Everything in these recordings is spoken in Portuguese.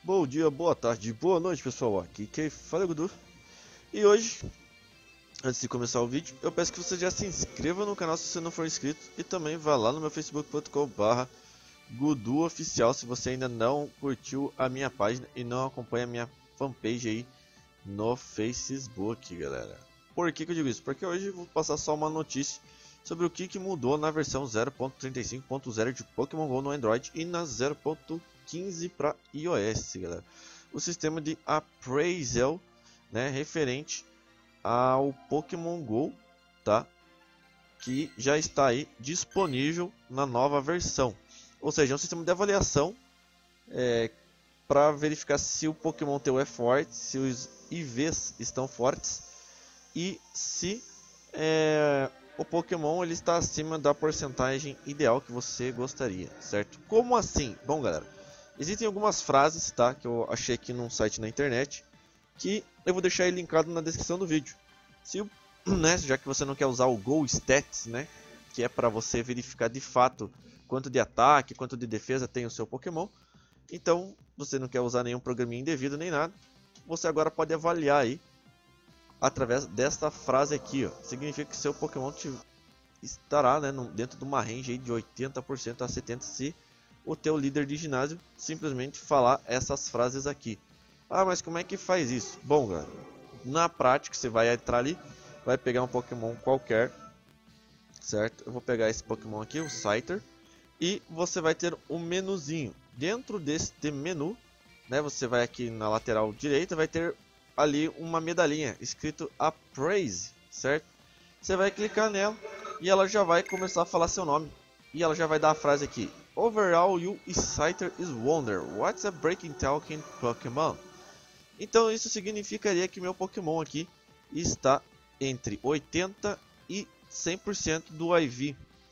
Bom dia, boa tarde, boa noite, pessoal. Aqui quem fala é o Gudu. E hoje, antes de começar o vídeo, eu peço que você já se inscreva no canal se você não for inscrito. E também vá lá no meu facebook.com/GuduOficial se você ainda não curtiu a minha página e não acompanha a minha fanpage aí no Facebook, galera. Por que eu digo isso? Porque hoje eu vou passar só uma notícia sobre o que mudou na versão 0.35.0 de Pokémon GO no Android e na 0.15 para iOS, galera. O sistema de appraisal, né, referente ao Pokémon GO, tá? Que já está aí disponível na nova versão. Ou seja, é um sistema de avaliação para verificar se o Pokémon teu é forte, se os IVs estão fortes e se o Pokémon ele está acima da porcentagem ideal que você gostaria, certo? Como assim? Bom, galera, existem algumas frases, tá, que eu achei aqui num site na internet, que eu vou deixar aí linkado na descrição do vídeo. Já que você não quer usar o Go Stats, né, que é para você verificar de fato quanto de ataque, quanto de defesa tem o seu Pokémon, então você não quer usar nenhum programinha indevido nem nada, você agora pode avaliar aí através desta frase aqui, ó. Significa que seu Pokémon estará, né, dentro de uma range aí de 80% a 70% se o teu líder de ginásio simplesmente falar essas frases aqui. Ah, mas como é que faz isso? Bom, galera, na prática você vai entrar ali, vai pegar um Pokémon qualquer, certo? Eu vou pegar esse Pokémon aqui, o Scyther, e você vai ter um menuzinho. Dentro deste menu, né, você vai aqui na lateral direita, vai ter ali uma medalhinha escrito Appraise, certo? Você vai clicar nela e ela já vai começar a falar seu nome. E ela já vai dar a frase aqui: Overall, you Scyther is wonder. What's a breaking talking Pokémon? Então isso significaria que meu Pokémon aqui está entre 80% e 100% do IV.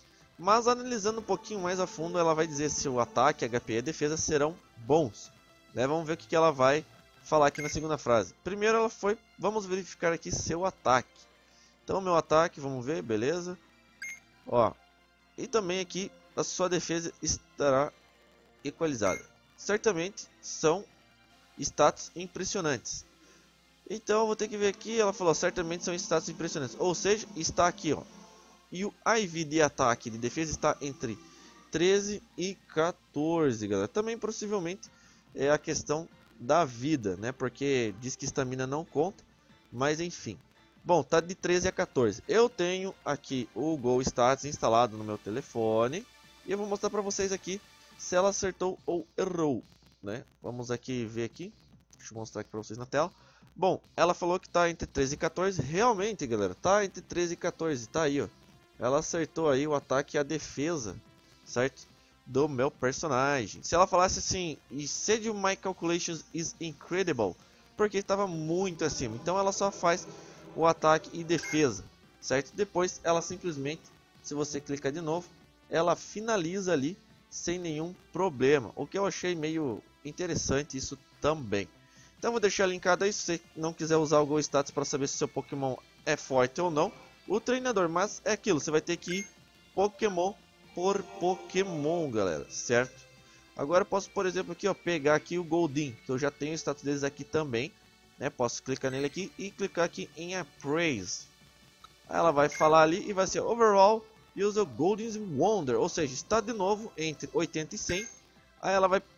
Mas analisando um pouquinho mais a fundo, ela vai dizer se o ataque, HP e a defesa serão bons, né? Vamos ver o que ela vai falar aqui na segunda frase. Primeiro ela foi, vamos verificar aqui seu ataque. Então meu ataque, vamos ver, beleza. Ó, e também aqui a sua defesa estará equalizada. Certamente são status impressionantes. Então eu vou ter que ver aqui, ela falou, certamente são status impressionantes. Ou seja, está aqui, ó. E o IV de ataque e de defesa está entre 13 e 14, galera. Também possivelmente é a questão da vida, né? Porque diz que estamina não conta, mas enfim. Bom, tá de 13 a 14. Eu tenho aqui o Go Stats instalado no meu telefone e eu vou mostrar para vocês aqui se ela acertou ou errou, né? Vamos aqui ver aqui. Deixa eu mostrar aqui para vocês na tela. Bom, ela falou que tá entre 13 e 14. Realmente, galera, tá entre 13 e 14. Tá aí, ó. Ela acertou aí o ataque e a defesa, certo? Do meu personagem. Se ela falasse assim, e said my calculations is incredible, porque estava muito acima. Então ela só faz o ataque e defesa, certo? Depois ela simplesmente, se você clicar de novo, ela finaliza ali sem nenhum problema. O que eu achei meio interessante isso também. Então vou deixar linkado aí se você não quiser usar o Go Stats para saber se seu Pokémon é forte ou não. O treinador, mas é aquilo, você vai ter que ir Pokémon por Pokémon, galera, certo? Agora eu posso, por exemplo, aqui, ó, pegar aqui o Goldeen, que eu já tenho o status deles aqui também, né? Posso clicar nele aqui e clicar aqui em Appraise. Aí ela vai falar ali e vai ser Overall, use o Goldeen's Wonder, ou seja, está de novo entre 80 e 100. Aí ela vai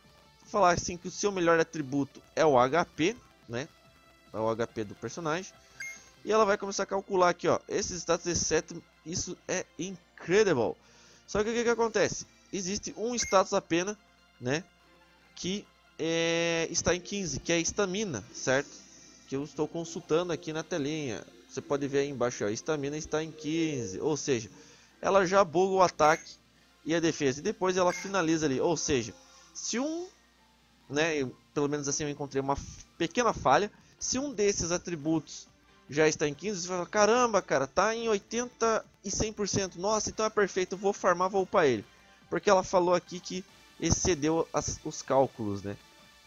falar assim que o seu melhor atributo é o HP, né? É o HP do personagem. E ela vai começar a calcular aqui, ó, esses status de 7, isso é incredible. Só que o que acontece? Existe um status apenas, né, que está em 15, que é estamina, certo? Que eu estou consultando aqui na telinha. Você pode ver aí embaixo, ó, estamina está em 15, ou seja, ela já buga o ataque e a defesa. E depois ela finaliza ali, ou seja, se pelo menos assim eu encontrei uma pequena falha, se um desses atributos já está em 15, você fala, caramba, cara, tá em 80 e 100%. Nossa, então é perfeito, eu vou farmar, vou upar ele. Porque ela falou aqui que excedeu os cálculos, né?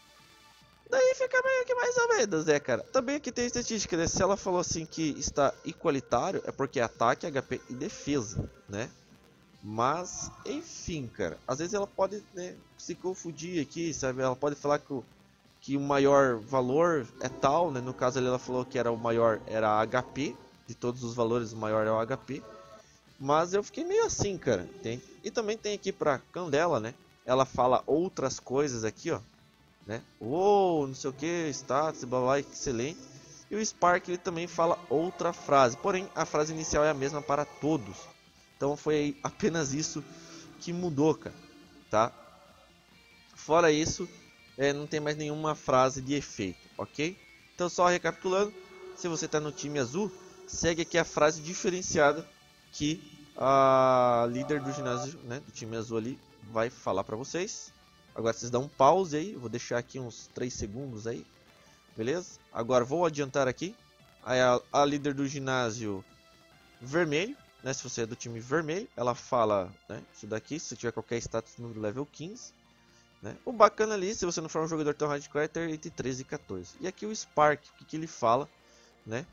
Daí fica meio que mais ou menos, né, cara? Também aqui tem estatística, né? Se ela falou assim que está igualitário, é porque é ataque, HP e defesa, né? Mas, enfim, cara, às vezes ela pode, né, se confundir aqui, sabe? Ela pode falar que que o maior valor é tal, né? No caso ali ela falou que era o maior, era HP, de todos os valores o maior é o HP. Mas eu fiquei meio assim, cara. E também tem aqui pra Candela, né? Ela fala outras coisas aqui, ó, né? Uou, não sei o que, status, blá blá, excelente. E o Spark ele também fala outra frase, porém a frase inicial é a mesma para todos. Então foi apenas isso que mudou, cara, tá? Fora isso, não tem mais nenhuma frase de efeito, ok? Então só recapitulando, se você está no time azul, segue aqui a frase diferenciada que a líder do ginásio, né, do time azul ali, vai falar para vocês. Agora vocês dão um pause aí, vou deixar aqui uns 3 segundos aí, beleza? Agora vou adiantar aqui, aí a líder do ginásio vermelho, né, se você é do time vermelho, ela fala, né, isso daqui, se tiver qualquer status no level 15. Né? O bacana ali, se você não for um jogador tão hardcore, é ter entre 13 e 14. E aqui o Spark, o que ele fala, né?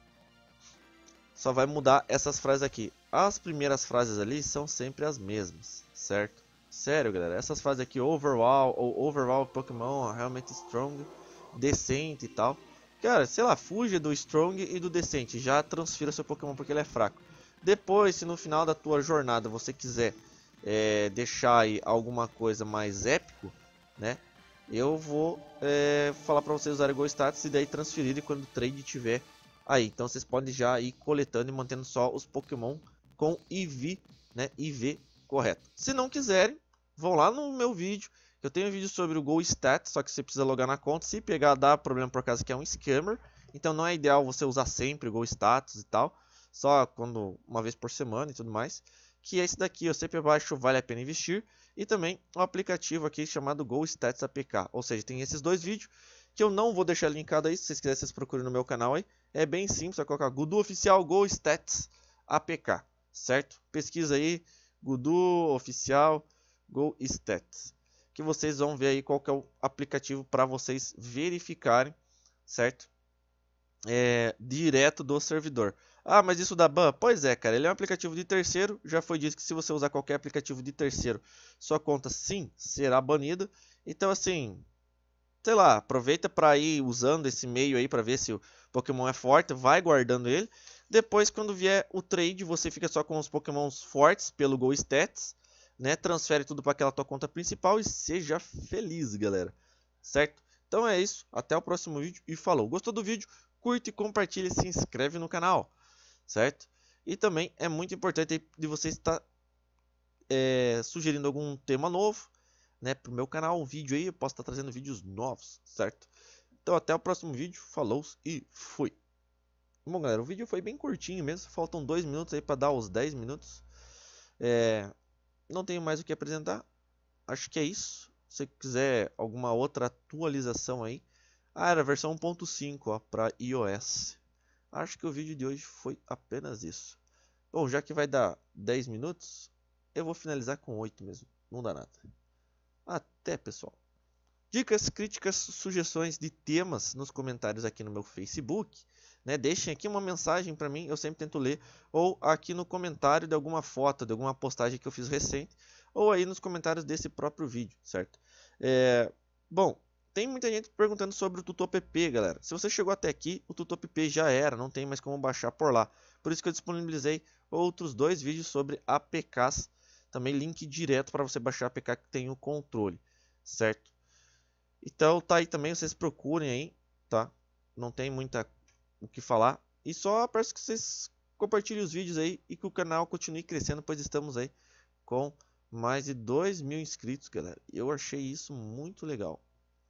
Só vai mudar essas frases aqui. As primeiras frases ali são sempre as mesmas, certo? Sério, galera, essas frases aqui, overall, ou overall Pokémon realmente strong, decente e tal. Cara, sei lá, fuja do strong e do decente, já transfira seu Pokémon porque ele é fraco. Depois, se no final da tua jornada você quiser deixar aí alguma coisa mais épico, né? Eu vou falar para vocês usarem Go Status e daí transferirem quando o trade tiver aí. Então vocês podem já ir coletando e mantendo só os Pokémon com IV, né? IV correto. Se não quiserem, vão lá no meu vídeo. Eu tenho um vídeo sobre o Go Status, só que você precisa logar na conta. Se pegar, dá problema por causa que é um scammer. Então não é ideal você usar sempre o Go Status e tal. Só quando uma vez por semana e tudo mais. Que é esse daqui, eu sempre abaixo vale a pena investir. E também um aplicativo aqui chamado Go Stats APK. Ou seja, tem esses dois vídeos que eu não vou deixar linkado aí. Se vocês quiserem, vocês procurem no meu canal aí. É bem simples, é colocar Gudu Oficial Go Stats APK, certo? Pesquisa aí, Gudu Oficial Go Stats, que vocês vão ver aí qual que é o aplicativo para vocês verificarem, certo? Direto do servidor. Ah, mas isso dá ban? Pois é, cara, ele é um aplicativo de terceiro. Já foi dito que se você usar qualquer aplicativo de terceiro, sua conta sim será banida. Então assim, sei lá, aproveita para ir usando esse meio aí para ver se o Pokémon é forte, vai guardando ele. Depois, quando vier o trade, você fica só com os Pokémons fortes pelo Go Stats, né? Transfere tudo para aquela tua conta principal e seja feliz, galera. Certo? Então é isso, até o próximo vídeo e falou. Gostou do vídeo? Curte, compartilha e se inscreve no canal, certo? E também é muito importante de você estar sugerindo algum tema novo, né, pro meu canal, um vídeo aí, eu posso estar trazendo vídeos novos, certo? Então até o próximo vídeo, falou e fui. Bom, galera, o vídeo foi bem curtinho mesmo, faltam 2 minutos aí para dar os 10 minutos. Não tenho mais o que apresentar, acho que é isso. Se quiser alguma outra atualização aí, era a versão 1.5 para iOS. Acho que o vídeo de hoje foi apenas isso. Bom, já que vai dar 10 minutos, eu vou finalizar com 8 mesmo, não dá nada. Até, pessoal. Dicas, críticas, sugestões de temas nos comentários aqui no meu Facebook, né? Deixem aqui uma mensagem para mim, eu sempre tento ler, ou aqui no comentário de alguma foto, de alguma postagem que eu fiz recente, ou aí nos comentários desse próprio vídeo, certo? Bom, tem muita gente perguntando sobre o TutoPP, galera. Se você chegou até aqui, o TutoPP já era, não tem mais como baixar por lá. Por isso que eu disponibilizei outros 2 vídeos sobre APKs, também link direto para você baixar a APK que tem o controle, certo? Então tá aí também, vocês procurem aí, tá? Não tem muita o que falar. E só peço que vocês compartilhem os vídeos aí e que o canal continue crescendo, pois estamos aí com mais de 2.000 inscritos, galera. Eu achei isso muito legal.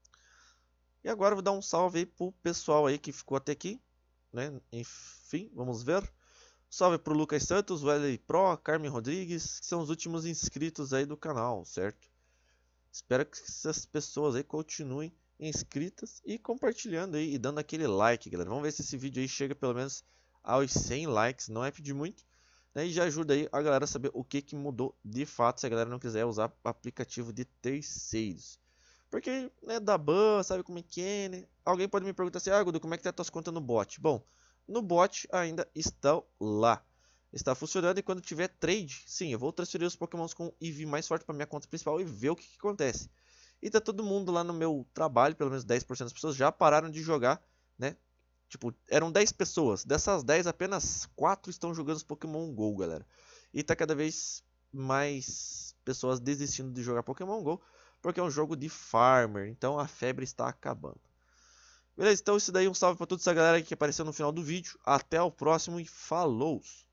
E agora eu vou dar um salve aí pro pessoal aí que ficou até aqui, né? Enfim, vamos ver. Salve pro Lucas Santos, Wesley Pro, Carmen Rodrigues, que são os últimos inscritos aí do canal, certo? Espero que essas pessoas aí continuem inscritas e compartilhando aí e dando aquele like, galera. Vamos ver se esse vídeo aí chega pelo menos aos 100 likes, não é pedir muito, né? E já ajuda aí a galera a saber o que mudou de fato, se a galera não quiser usar aplicativo de terceiros. Porque, né, dá ban, sabe como é que é, né? Alguém pode me perguntar assim, Gudu, como é que tá as tuas contas no bot? Bom, no bot ainda estão lá. Está funcionando e quando tiver trade, sim, eu vou transferir os Pokémons com IV mais forte para minha conta principal e ver o que acontece. E tá todo mundo lá no meu trabalho, pelo menos 10% das pessoas já pararam de jogar, né? Tipo, eram 10 pessoas. Dessas 10, apenas 4 estão jogando Pokémon GO, galera. E tá cada vez mais pessoas desistindo de jogar Pokémon GO, porque é um jogo de farmer, então a febre está acabando. Beleza, então isso daí, um salve pra toda essa galera que apareceu no final do vídeo. Até o próximo e falou!